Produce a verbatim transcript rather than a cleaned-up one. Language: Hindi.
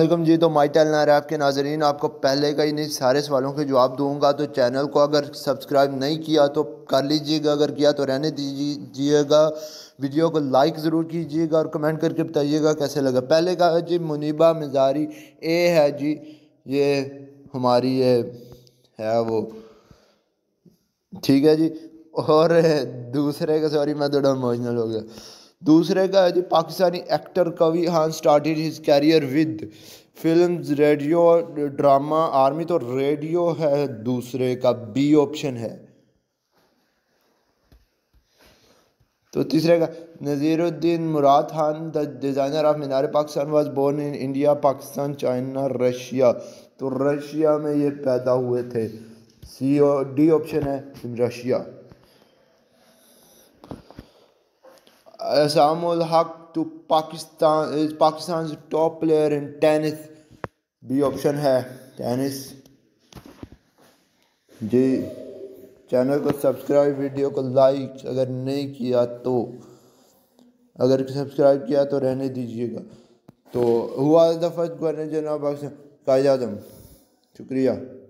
वालेकुम जी। तो माई टेल नाराब के नाजरीन, आपको पहले का ही नहीं सारे सवालों के जवाब दूंगा। तो चैनल को अगर सब्सक्राइब नहीं किया तो कर लीजिएगा, अगर किया तो रहने दीजिएगा। वीडियो को लाइक ज़रूर कीजिएगा और कमेंट करके बताइएगा कैसे लगा। पहले का है जी मुनीबा मज़ारी, ए है जी, ये हमारी ये है वो, ठीक है जी। और दूसरे का, सॉरी मैं थोड़ा इमोशनल हो गया। दूसरे का है जी Pakistani actor Qavi Khan started his career with films, radio, drama, army. तो रेडियो है दूसरे का, बी ऑप्शन है। तो तीसरे का Naseeruddin Murad Khan the designer of Minar Pakistan was born in India, Pakistan, China, Russia. तो रशिया में ये पैदा हुए थे। सी और डी ऑप्शन है Russia. Asamul Haq to Pakistan is Pakistan's top player in tennis। B option है टेनिस जी। चैनल को सब्सक्राइब, वीडियो को लाइक अगर नहीं किया तो, अगर सब्सक्राइब किया तो रहने दीजिएगा। तो हुआ the first governor general of Pakistan, Quaid Azam. शुक्रिया।